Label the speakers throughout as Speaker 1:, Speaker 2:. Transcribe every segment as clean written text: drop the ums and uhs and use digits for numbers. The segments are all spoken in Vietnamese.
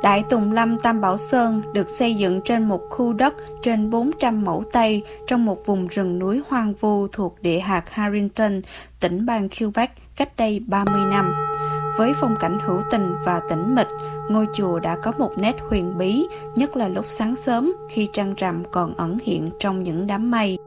Speaker 1: Đại Tùng Lâm Tam Bảo Sơn được xây dựng trên một khu đất trên 400 mẫu Tây trong một vùng rừng núi hoang vu thuộc địa hạt Harrington, tỉnh bang Quebec cách đây 30 năm. Với phong cảnh hữu tình và tĩnh mịch, ngôi chùa đã có một nét huyền bí, nhất là lúc sáng sớm khi trăng rằm còn ẩn hiện trong những đám mây.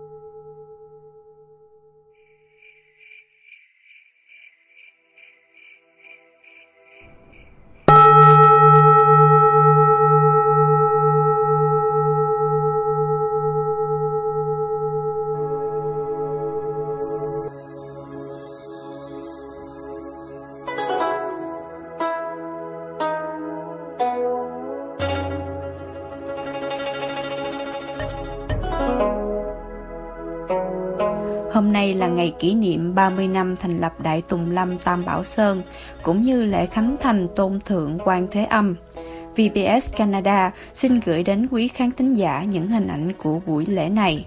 Speaker 1: Hôm nay là ngày kỷ niệm 30 năm thành lập Đại Tùng Lâm Tam Bảo Sơn, cũng như lễ khánh thành Tôn Thượng Quan Thế Âm. VBS Canada xin gửi đến quý khán thính giả những hình ảnh của buổi lễ này.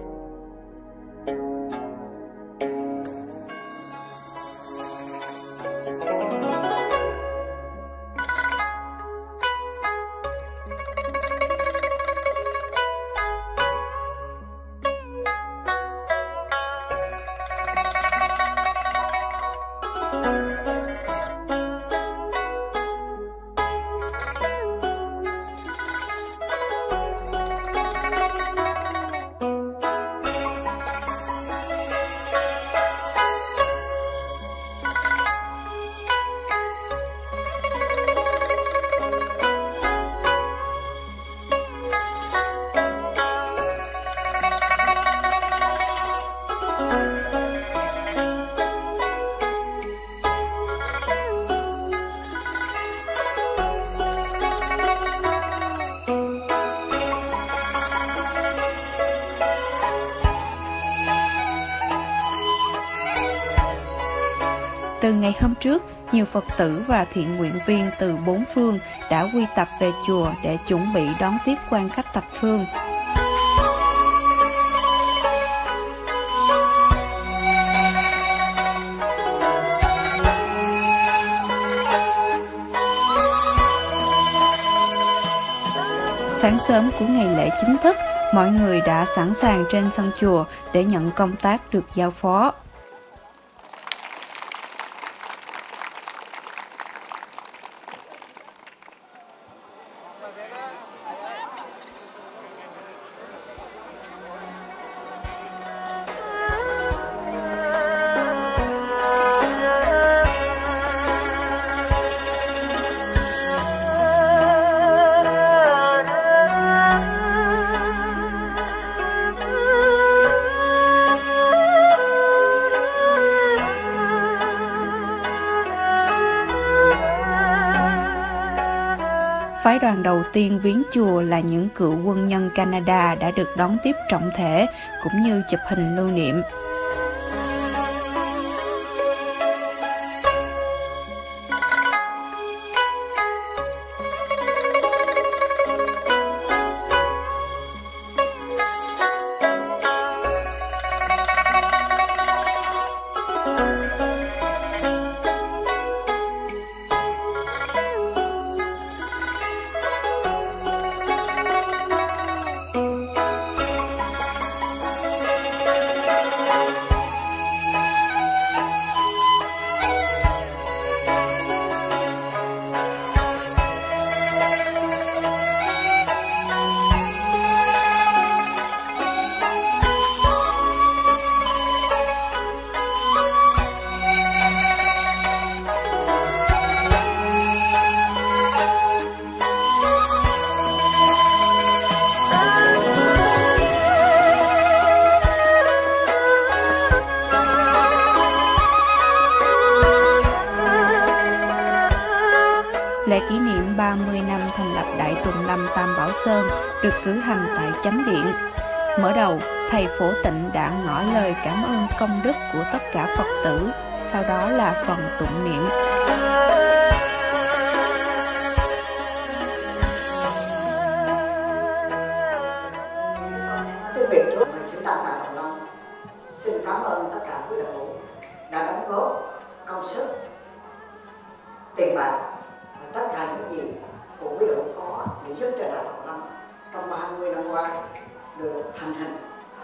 Speaker 1: Từ ngày hôm trước, nhiều Phật tử và thiện nguyện viên từ bốn phương đã quy tập về chùa để chuẩn bị đón tiếp quan khách thập phương. Sáng sớm của ngày lễ chính thức, mọi người đã sẵn sàng trên sân chùa để nhận công tác được giao phó. Phái đoàn đầu tiên viếng chùa là những cựu quân nhân Canada đã được đón tiếp trọng thể, cũng như chụp hình lưu niệm. Lễ kỷ niệm 30 năm thành lập Đại Tùng Lâm Tam Bảo Sơn được cử hành tại Chánh Điện. Mở đầu, thầy Phổ Tịnh đã ngỏ lời cảm ơn công đức của tất cả Phật tử, sau đó là phần tụng niệm.
Speaker 2: Cái việc trước mà chư Tăng Đại Tùng Lâm xin cảm ơn tất cả quý đạo hữu đã đóng góp công sức, tiền bạc và tất cả những gì của quý đạo tâm trong 30 năm qua được thành hình,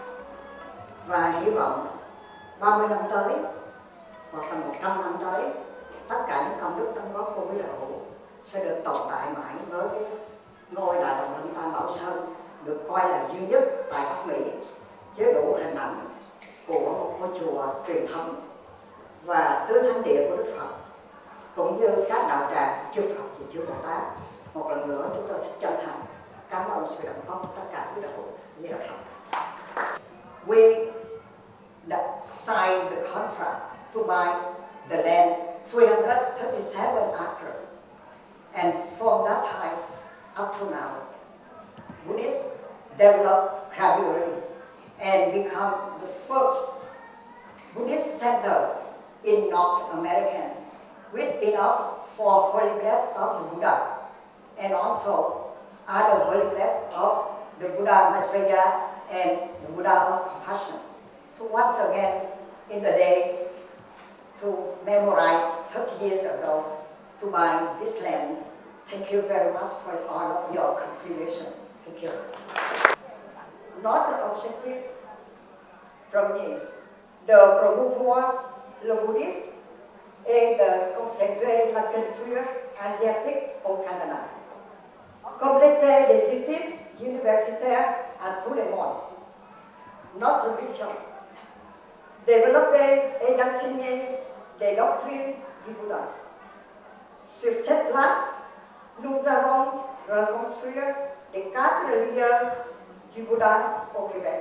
Speaker 2: và hy vọng 30 năm tới hoặc là 100 năm tới, tất cả những công đức đóng góp của quý đạo hữu sẽ được tồn tại mãi với cái ngôi Đại Đồng Lâm Tam Bảo Sơn, được coi là duy nhất tại Bắc Mỹ chứa đủ hình ảnh của một ngôi chùa truyền thống và tứ thánh địa của Đức Phật, cũng như các đạo tràng chư Phật và chư Bồ Tát. Một lần nữa chúng tôi xin chân thành cảm ơn sự đóng góp của tất cả quý đạo hữu. Như là We signed the contract to buy the land 337 acres, and from that time up to now, Buddhists developed gradually and become the first Buddhist center in North America, with enough for holy place of the Buddha and also other holy place of the Buddha Maitreya and the Buddha of Compassion. So once again, in the day to memorize 30 years ago to buy this land, thank you very much for all of your contribution. Thank you. Not the objective from me, de promouvoir le bouddhisme et de consacrer la culture asiatique au Canada. Compléter les études universitaires à tous les mondes. Notre mission, développer et enseigner les doctrines du Bouddha. Sur cette place, nous avons rencontré les 4 leaders du Bouddha au Québec.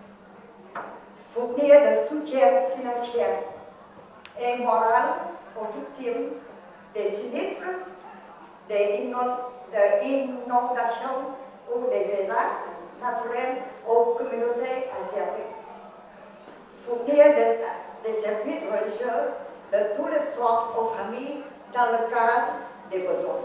Speaker 2: Fournir le soutien financier et moral aux victimes des sinistres, des inondations ou des désastres naturels aux communautés asiatiques. Fournir des services religieux de tous les sortes aux familles dans le cadre des besoins.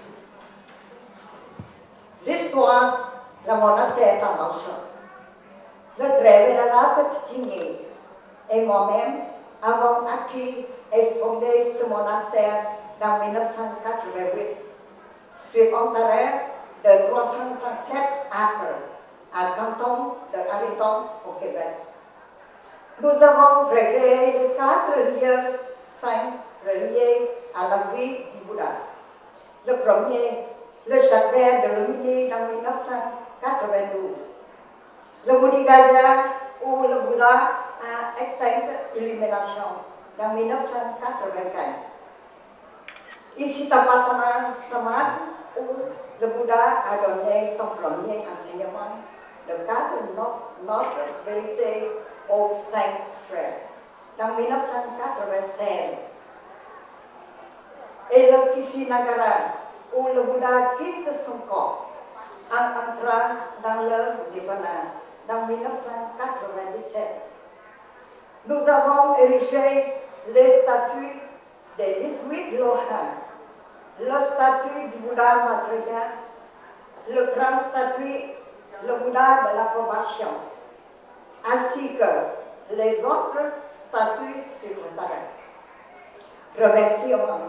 Speaker 2: L'histoire, le monastère Tam Bảo Sơn. Le très vénérable Tinghi et moi-même avons acquis et fondé ce monastère dans 1988 sur un terrain de 337 acres à canton de Hariton au Québec. Nous avons recréé les 4 lieux saints reliés à la vie du Bouddha. Le premier, le jardin de Lumini en 1992. Le Bodhigaya, où le Bouddha a éteint l'illumination en 1995. Ici, Tapatana Samad, où le Bouddha a donné son premier enseignement, le cadre notre vérité aux 5 frères, en 1996. Et le Kishinagara, où le Bouddha quitte son corps en entrant dans le Nirvana, en 1997. Nous avons érigé les statues des 18 Lohan, la statue du Bouddha Maitreya, le grand statue, le Bouddha de l'approbation, ainsi que les autres statues sur le terrain. Remerciements.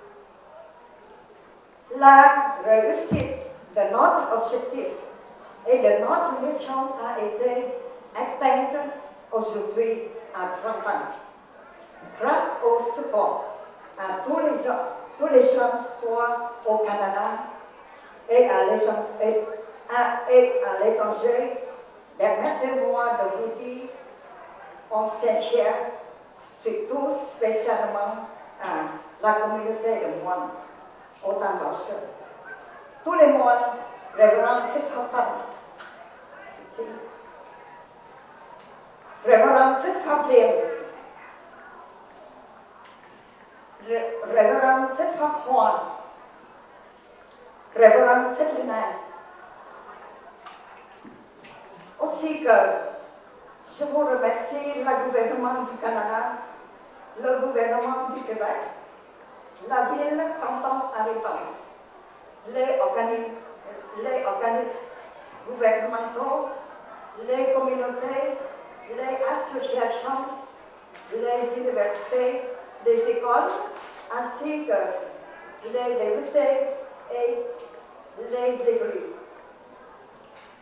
Speaker 2: La réussite de notre objectif et de notre mission a été atteinte aujourd'hui à 30 ans. Grâce au support à tous les gens, soit au Canada et à l'étranger, permettez-moi de vous dire en sincère, surtout spécialement à la communauté de moines au Tam Bảo Sơn. Tous les moines révérend Thích Pháp Tâm, révérend Thích Pháp Liêm, révérend Thích Pháp Hòa, révérend Thích Linh An. Aussi que je vous remercie le gouvernement du Canada, le gouvernement du Québec, la ville canton Hariton, les organismes gouvernementaux, les communautés, les associations, les universités, les écoles, ainsi que les députés et les églises.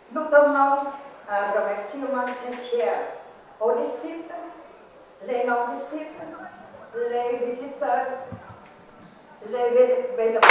Speaker 2: Nous donnons un remerciement sincère aux disciples, les non-disciples, les visiteurs, les bénévoles.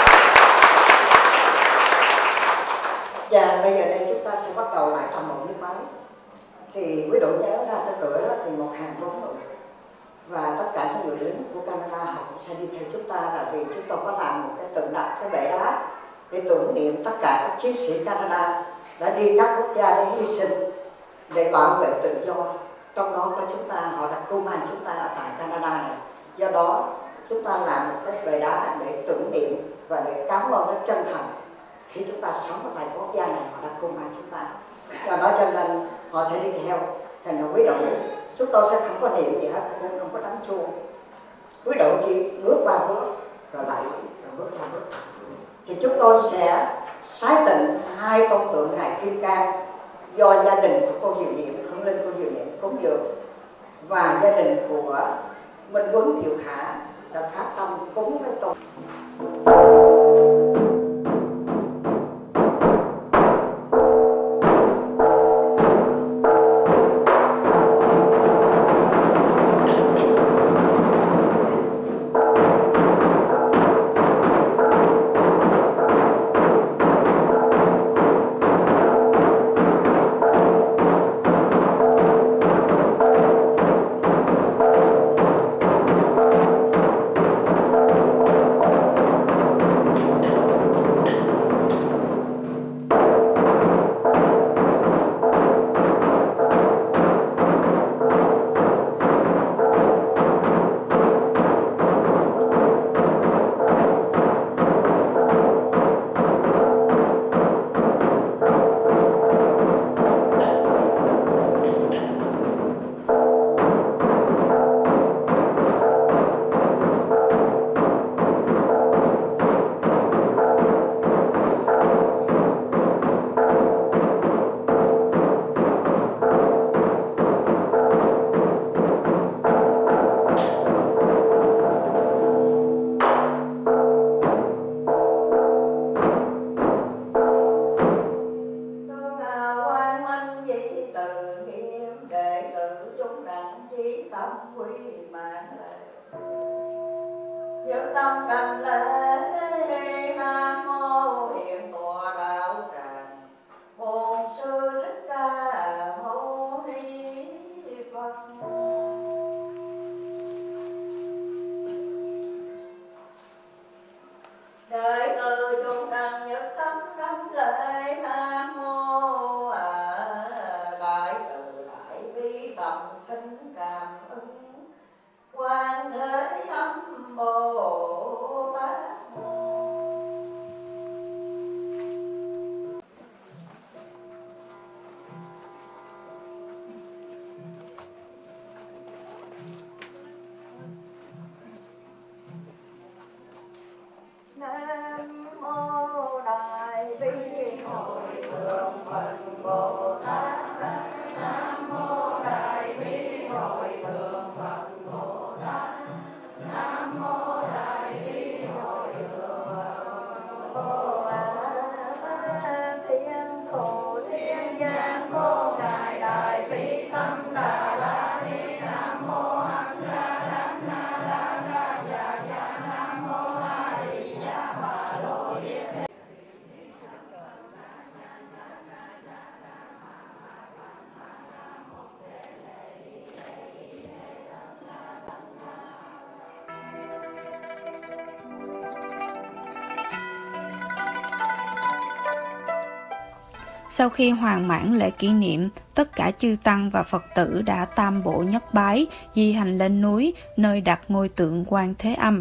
Speaker 2: Và bây giờ đây chúng ta sẽ bắt đầu lại tầm một nước máy. Thì quý độ nhớ ra tới cửa đó thì một hàng bốn người. Và tất cả những người lính của Canada họ cũng sẽ đi theo chúng ta, là vì chúng tôi có làm một cái tượng đặt cái bệ đá để tưởng niệm tất cả các chiến sĩ Canada đã đi các quốc gia để hy sinh để bảo vệ tự do. Trong đó có chúng ta, họ đã cưu mang chúng ta ở tại Canada này. Do đó chúng ta làm một cái bệ đá để tưởng niệm và để cảm ơn rất chân thành khi chúng ta sống ở tại quốc gia này, họ đã cưu mang chúng ta. Do đó cho nên họ sẽ đi theo. Thành ra quý độ chúng tôi sẽ không có niệm gì hết, cũng không có đánh chuông. Quý độ chỉ bước qua bước rồi lại rồi bước ra bước. Thì chúng tôi sẽ sái tịnh hai tôn tượng ngài Kim Cang do gia đình của cô Diệu Niệm, Hương Linh cô Diệu Niệm cúng dường, và gia đình của Minh Huấn Thiệu Khả đã phát tâm cúng cái tôn.
Speaker 1: Sau khi hoàn mãn lễ kỷ niệm, tất cả chư tăng và Phật tử đã tam bộ nhất bái, di hành lên núi, nơi đặt ngôi tượng Quan Thế Âm.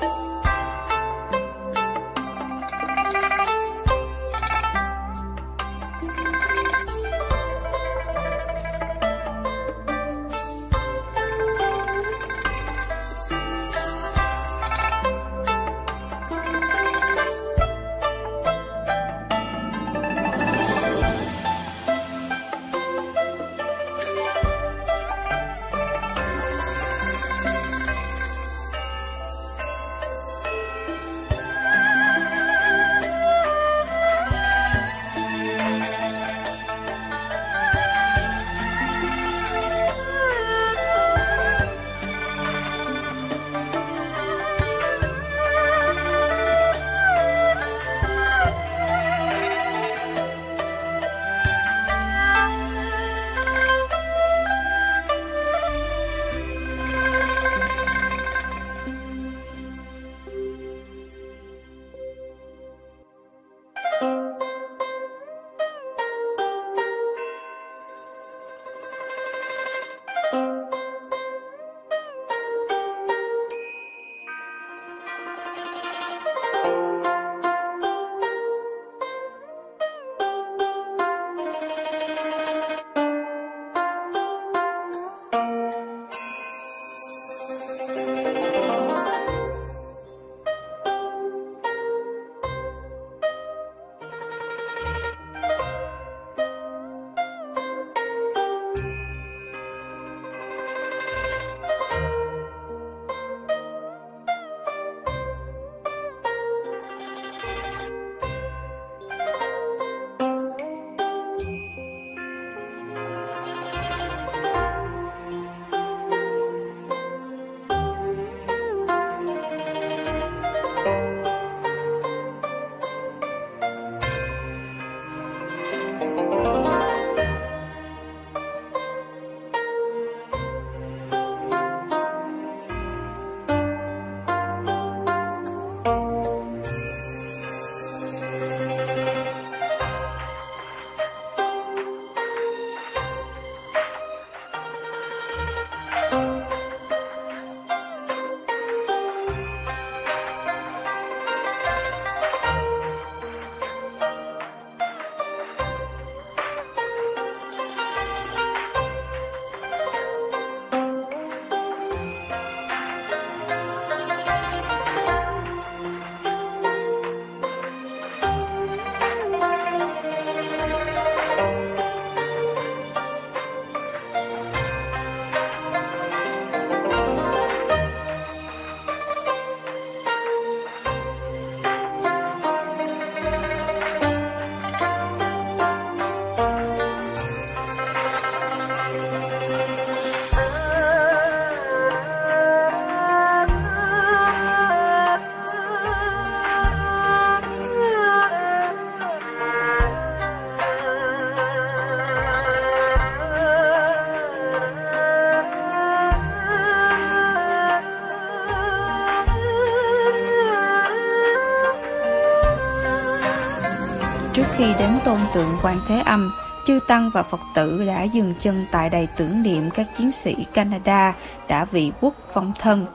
Speaker 1: Trước khi đến tôn tượng Quan Thế Âm, chư tăng và Phật tử đã dừng chân tại đài tưởng niệm các chiến sĩ Canada đã bị quốc vong thân.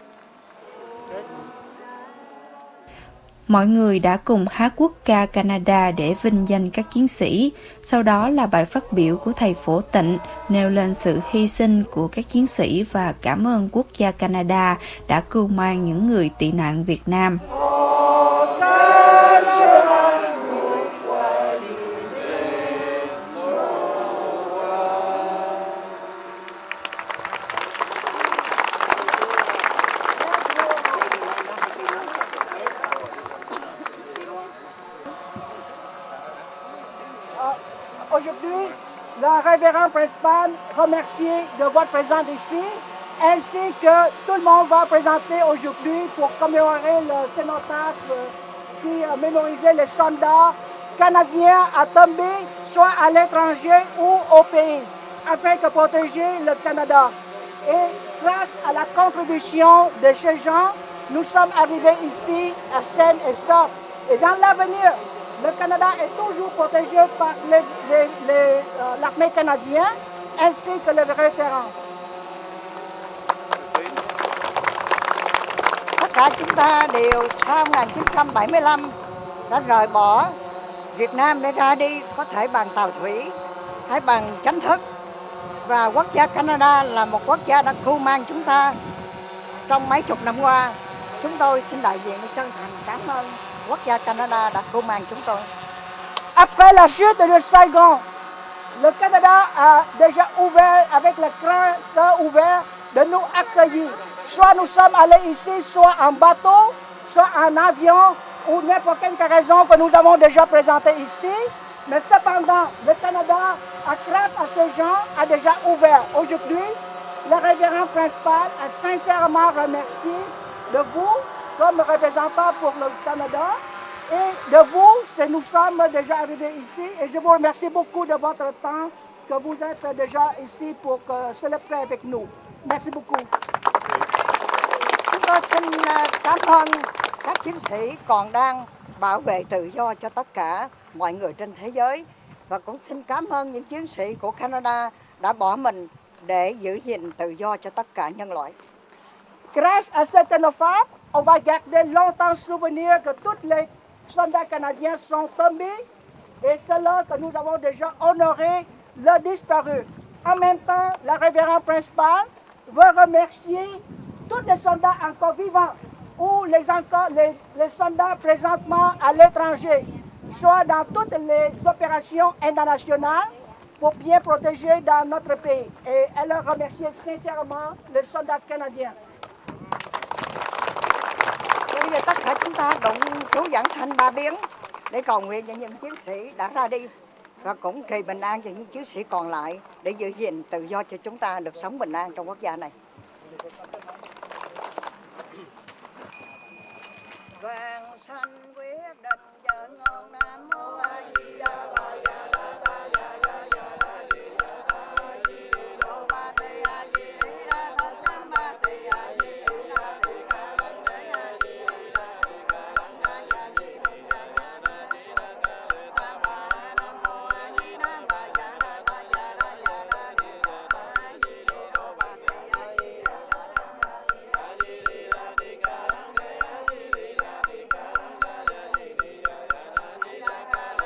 Speaker 1: Mọi người đã cùng hát quốc ca Canada để vinh danh các chiến sĩ. Sau đó là bài phát biểu của thầy Phổ Tịnh nêu lên sự hy sinh của các chiến sĩ và cảm ơn quốc gia Canada đã cưu mang những người tị nạn Việt Nam.
Speaker 3: Aujourd'hui, le révérend principal remercie de votre présence ici, ainsi que tout le monde va présenter aujourd'hui pour commémorer le cénotaphe qui mémorisait les soldats canadiens à tomber, soit à l'étranger ou au pays, afin de protéger le Canada. Et grâce à la contribution de ces gens, nous sommes arrivés ici à saine et sauf. Et dans l'avenir, le Canada est toujours protégé par l'armée canadienne ainsi que les vétérans.
Speaker 4: cả chúng ta đều sau 1975 đã rời bỏ Việt Nam để ra đi, có thể bằng tàu thủy hay bằng chánh thức. Và quốc gia Canada là một quốc gia đã cưu mang chúng ta trong mấy chục năm qua. Chúng tôi xin đại diện chân thành cảm ơn quốc gia Canada đã cưu mang chúng tôi.
Speaker 3: Après la chute de Saigon, le Canada a déjà ouvert avec le grand cœur ouvert de nous accueillir. Soit nous sommes allés ici, soit en bateau, soit en avion, ou n'importe quelle raison que nous avons déjà présenté ici. Mais cependant, le Canada, grâce à ces gens, a déjà ouvert. Aujourd'hui, le révérend principal a sincèrement remercié de vous comme représentant pour le Canada et de vous, nous sommes déjà arrivés ici et je vous remercie beaucoup de votre temps que vous êtes déjà ici pour célébrer avec nous. Merci beaucoup.
Speaker 4: Chúng tôi xin cảm ơn các chiến sĩ còn đang bảo vệ tự do cho tất cả mọi người trên thế giới, và cũng xin cảm ơn những chiến sĩ của Canada đã bỏ mình để giữ gìn tự do cho tất cả nhân loại.
Speaker 3: Grâce à cette femme, on va garder longtemps souvenir que tous les soldats canadiens sont tombés et c'est là que nous avons déjà honoré le disparu. En même temps, la révérend principale veut remercier tous les soldats encore vivants ou les soldats présentement à l'étranger, soit dans toutes les opérations internationales pour bien protéger dans notre pays. Et elle a remercié sincèrement les soldats canadiens.
Speaker 4: Bây giờ tất cả chúng ta đụng chú dẫn thanh ba biến để cầu nguyện cho những chiến sĩ đã ra đi và cũng kỳ bình an cho những chiến sĩ còn lại để giữ gìn tự do cho chúng ta được sống bình an trong quốc gia này. Vàng xanh quyết định giờ ngon Nam Mô A Di Đà Bà Dạ Đà Bà Dạ Đà Dạ Đà Di Đà Đà Di Đà Bà Tê A Di Đà Thật Nam Bà Tê A Di Đà Tê Ca Lăng Đê A Di Đà Tê Ca Lăng Đê A Di Đà Dạ Đà Di Đà Bà Bà Nam Mô A Di Đà Bà Dạ Đà Bà Dạ Đà Dạ Đà Di Đà Bà Di Đà Bà Tê A Di Đà A Di Đà Tê Ca Lăng Đê A Di Đà Tê Ca Lăng Đê A Di Đà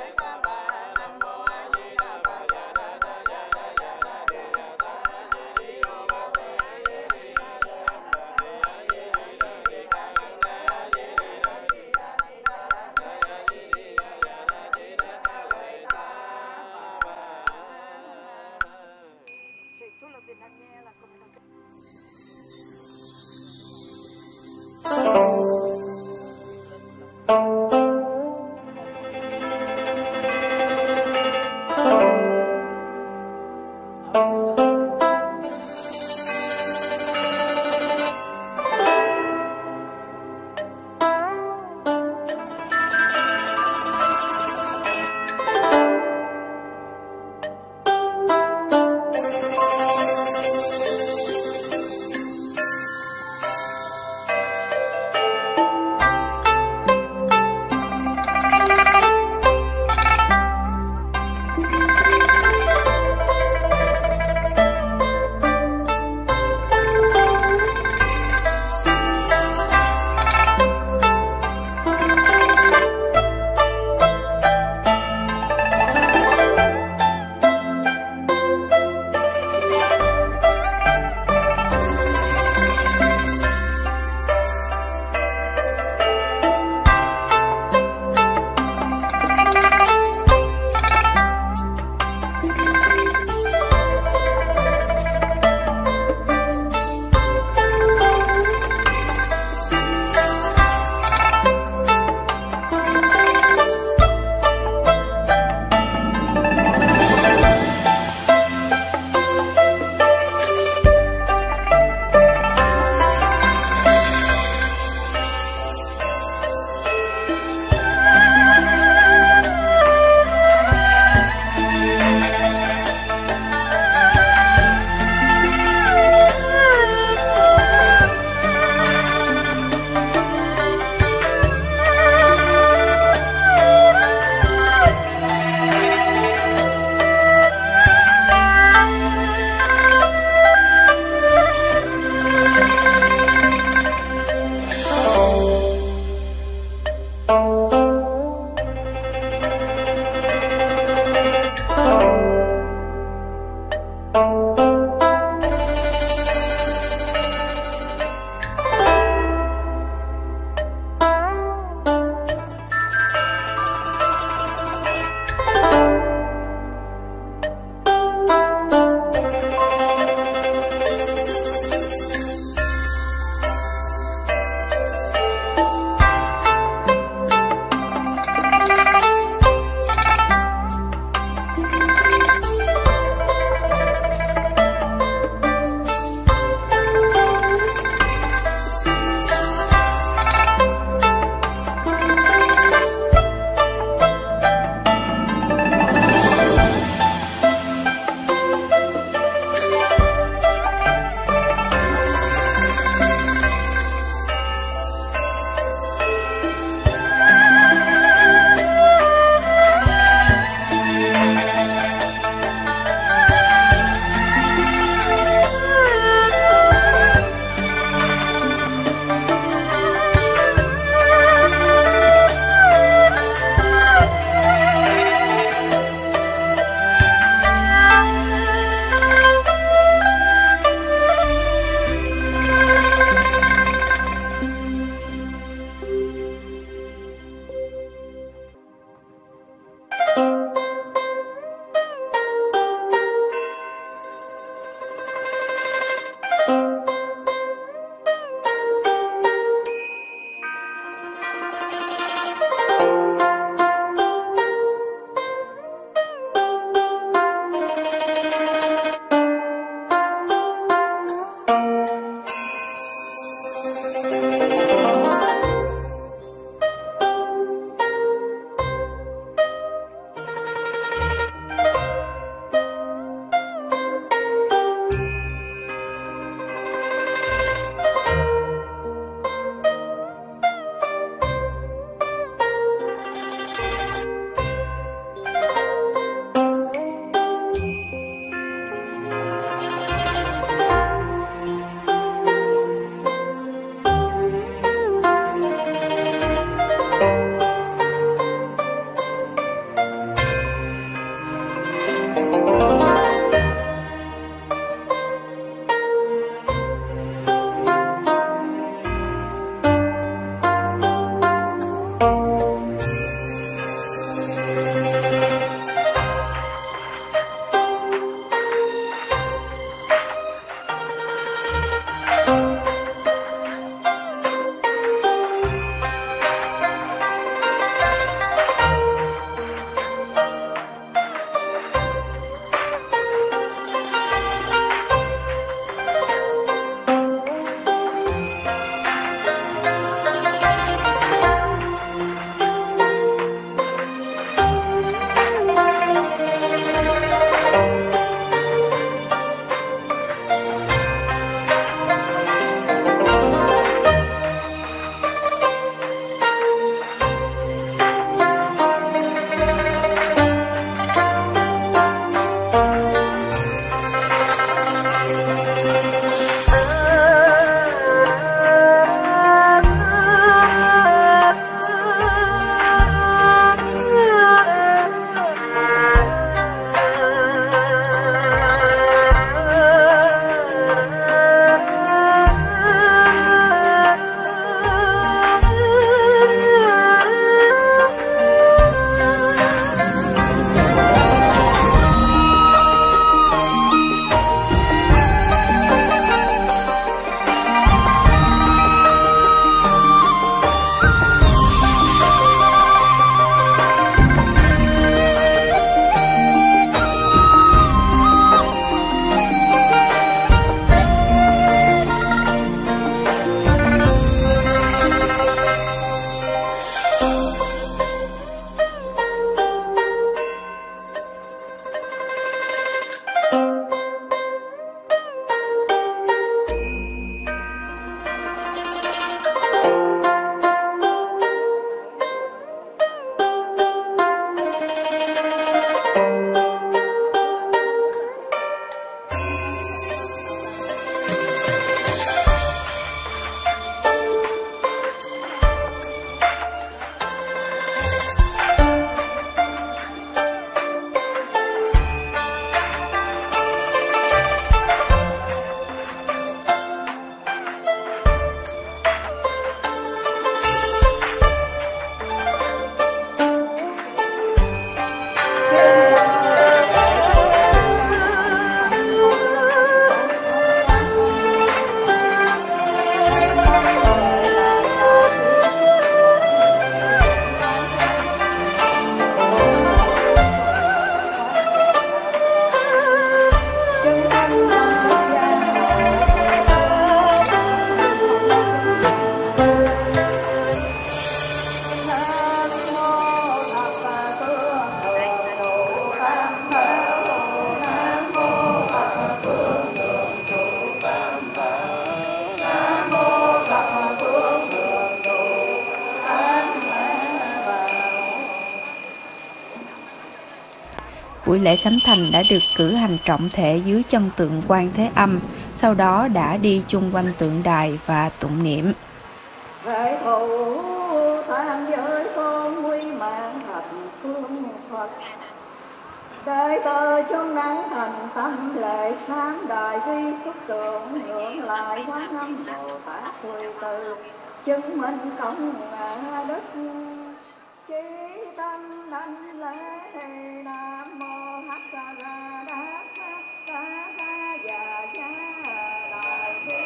Speaker 1: buổi lễ khánh thành đã được cử hành trọng thể dưới chân tượng Quan Thế Âm, sau đó đã đi chung quanh tượng đài và tụng niệm.
Speaker 4: Hãy thụ tham giới con quy mạng thành phương Phật, đại tờ trong nắng thành tâm lệ sáng đại vi xuất tượng ngưỡng lại Quán Âm Bồ Tát Quỳ Từ chứng minh công ngã đức chí tâm đảnh lễ Nam Mô Hắc Ra Đa Tát Tá Tha Già Gia Đại Bi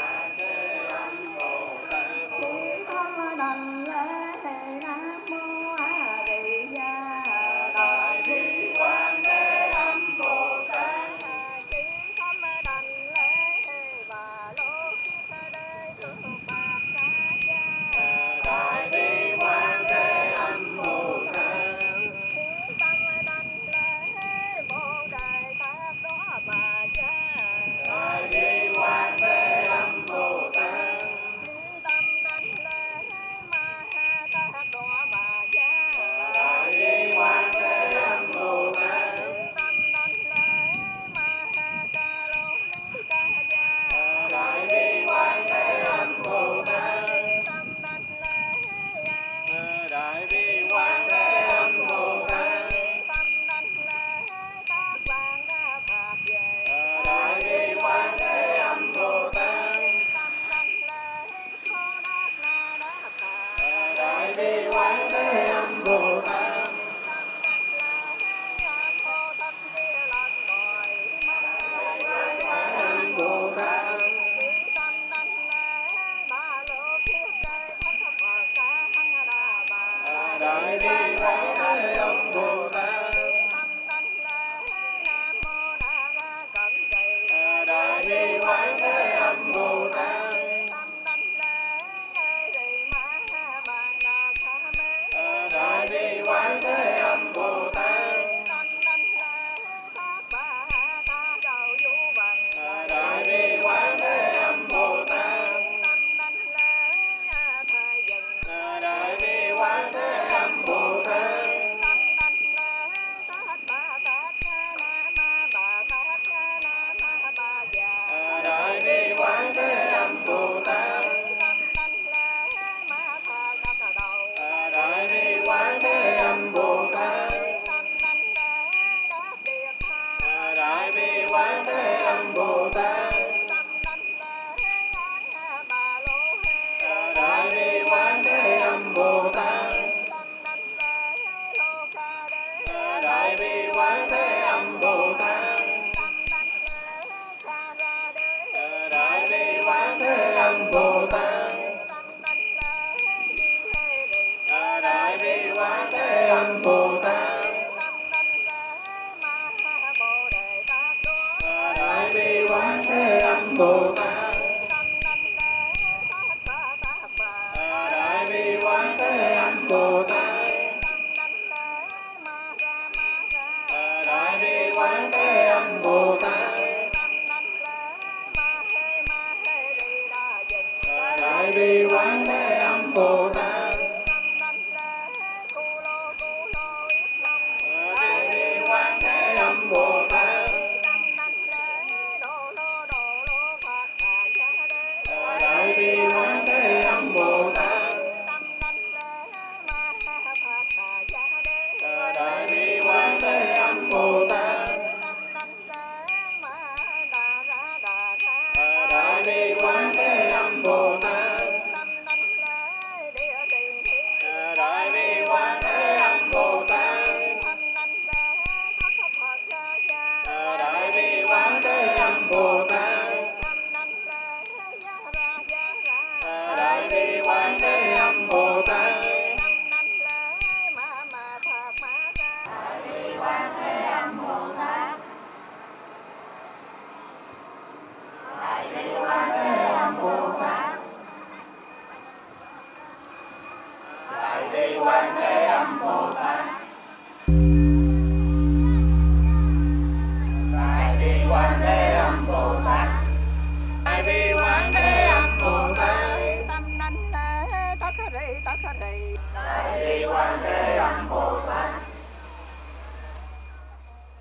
Speaker 4: chí tâm đảnh lễ Nam Mô A Di Đà Đại Bi Quan Thế Âm Bồ Tát chí tâm đảnh lễ Bà Lô Kiết Đế Thượng Bạc Cá Gia Đại Bi Quan Thế Âm Bồ Tát chí tâm đảnh lễ Bồ Đề Tát Đó Bà Gia Đại Bi Quan Thế Âm Bồ Tát chí tâm đảnh lễ Ma Ha Tát Đó Bà Gia Đại Bi Quan Thế Âm Bồ Tát chí tâm đảnh lễ Ma Ha Ca Lô Ni Ca Gia Đại Bi Quan Thế Âm Bồ Tát chí tâm đảnh lễ Đại Bi Quan Thế Âm Bồ Tát chí tâm đảnh lễ các bạn đã phạt về Đại Bi Quan Thế Âm Bồ Tát chí tâm đảnh lễ Khô Đát Na Đát Tà Đại Bi Quan Thế Âm Bồ Tát chí tâm đảnh lễ An Vô Thập Địa Lần Đòi Đại Bi Quan Âm Bồ Tát chí tâm đảnh lễ Ba Lô Kiết Đế Thất Phật Ca Hằng Đà Bà Đại Bi Quan Thế Âm Bồ Tát chí tâm đảnh lễ Nam Mô Na Ra Cẩn Trì Đại Bi Quan Thế Âm Bồ Tát chí tâm đảnh lễ Rì Ma Bàn Đà Tha Mê Đại Bi Quan Thế Âm Bồ Tát chí tâm đảnh lễ Thác Bà Ha Ta Đầu Vũ Bằng Đại Bi Quan Thế Âm Bồ Tát chí tâm đảnh lễ Thầy Dừng Đại Bi Quan Thế Âm Bồ Tát chí tâm đảnh lễ Tát Bà Tát Ca Na Ma Bà Tát Ca Na Ma Bà Già Đại Bi Quan Thế Âm Bồ Tát chí tâm đảnh lễ Ma Tha Đắc Đầu Đại Bi Quan Thế Âm Bồ Tát chí tâm đảnh lễ Đắc Địa Tha Đại Bi Quan Thế Âm Bồ Tát chí tâm đảnh lễ Án Bà Lô Hê Đại Bi Quan Thế Âm Bồ Tát chí tâm đảnh lễ Lô Ca Đế Đại Bi Quan Thế Âm Bồ Tát chí tâm đảnh lễ Ca Ra Đế Đại Bi Quan Thế Âm Bồ Tát chí tâm đảnh lễ Di Hê Rì Đại Bi Quan Thế Âm Bồ Tát chí tâm đảnh lễ Ma Ha Bồ Đề Tát Đó Đại Bi Quan Thế Âm Bồ Tát chí tâm đảnh lễ Tát Bà Tát Bà Đại Bi Quan Thế Âm Bồ Tát chí tâm đảnh lễ Ma Ra Đại Bi Quan Thế Âm Bồ Tát chí tâm đảnh lễ Ma Hê Rì Đà Dừng Đại Bi Quan Thế Âm Bồ Tát chí tâm đảnh lễ Cu Lô Yết Long Đại Bi Quan Thế Âm Bồ Tát chí tâm đảnh lễ Đô Lô Phật Đà Gia Đế Đại Bi Quan Thế Âm Bồ Tát chí tâm đảnh lễ Ma Ha Phật Đà Gia Đế Đại Bi Quan Thế Âm Bồ Tát chí tâm đảnh lễ Ma Đà Ra Đà Tha Đại Bi Quan Thế Âm Bồ Tát chí tâm đảnh lễ Địa Tỳ Thi Đại Bi Quan Thế Âm Bồ Tát chí tâm đảnh lễ Thất Phật Ca Gia Đại Bi Quan Thế Âm Bồ Tát chí tâm đảnh lễ Gia Ra Đại Bi Quan Thế Âm Bồ Tát chí tâm đảnh lễ Ma Thạc Ma Ca Đại Bi Quan Thế Âm Bồ Tát Đại Bi Quan Thế Âm Bồ Tát Đại Bi Quan Thế Âm Bồ Tát Đại Bi Quan Thế Âm Bồ Tát Đại Bi Quan Thế Âm Bồ Tát tâm đảnh lễ Tất Rì Đại Bi Quan Thế Âm Bồ Tát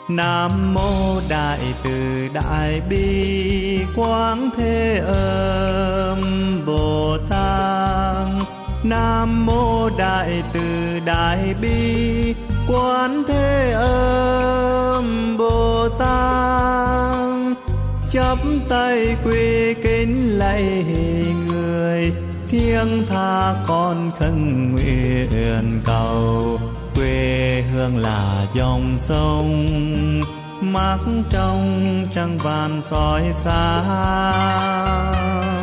Speaker 5: Nam mô Đại Từ Đại Bi Quán Thế Âm Bồ Tát. Nam mô Đại Từ Đại Bi Quán Thế Âm Bồ Tát. Chắp tay quy kính lạy người, thiêng tha con khấn nguyện cầu. Quê hương là dòng sông mát trong trăng vàng soi sáng.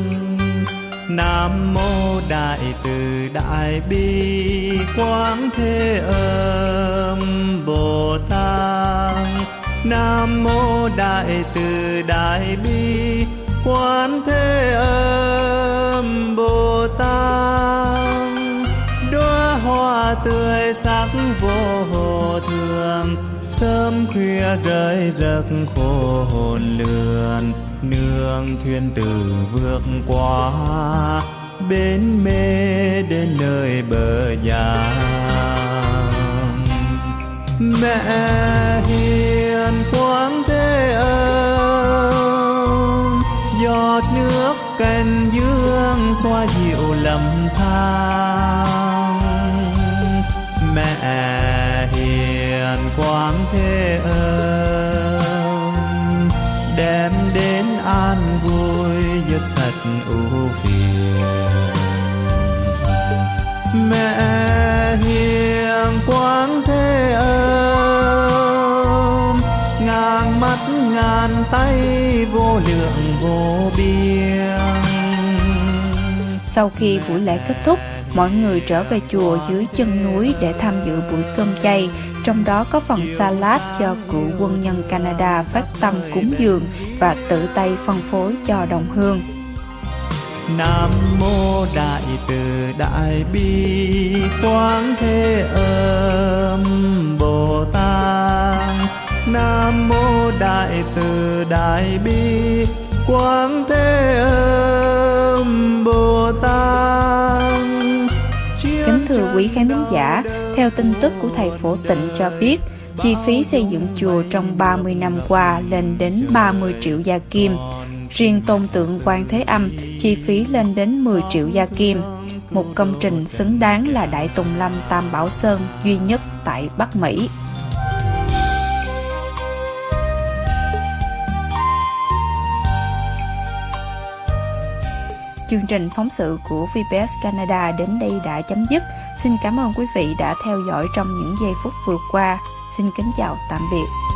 Speaker 5: Nam mô Đại Từ Đại Bi Quán Thế Âm Bồ Tát. Nam mô Đại Từ Đại Bi Quán Thế Âm Bồ Tát. Đóa hoa tươi sắc vô thường, sớm khuya rơi rực khô hồn lượn. Nương thuyền từ vượt qua bến mê đến nơi bờ giang. Mẹ hiền Quán Thế Âm, giọt nước cành dương xoa dịu lầm than. Mẹ hiền Quán Thế Âm, đem đến an vui dứt sạch ưu phiền. Mẹ hiền Quán Thế Âm, ngàn mắt ngàn tay vô lượng vô biên.
Speaker 1: Sau khi buổi lễ kết thúc, mọi người trở về chùa dưới chân núi để tham dự buổi cơm chay, trong đó có phần salad do cựu quân nhân Canada phát tâm cúng dường và tự tay phân phối cho đồng hương.
Speaker 5: Nam mô Đại Từ Đại Bi Quán Thế Âm Bồ Tát. Nam mô Đại Từ Đại Bi Quán Thế Âm Bồ Tát.
Speaker 1: Kính thưa quý khán thính giả, theo tin tức của thầy Phổ Tịnh cho biết, chi phí xây dựng chùa trong 30 năm qua lên đến 30 triệu gia kim. Riêng tôn tượng Quan Thế Âm, chi phí lên đến 10 triệu gia kim. Một công trình xứng đáng là Đại Tùng Lâm Tam Bảo Sơn duy nhất tại Bắc Mỹ. Chương trình phóng sự của VBS Canada đến đây đã chấm dứt. Xin cảm ơn quý vị đã theo dõi trong những giây phút vừa qua. Xin kính chào tạm biệt.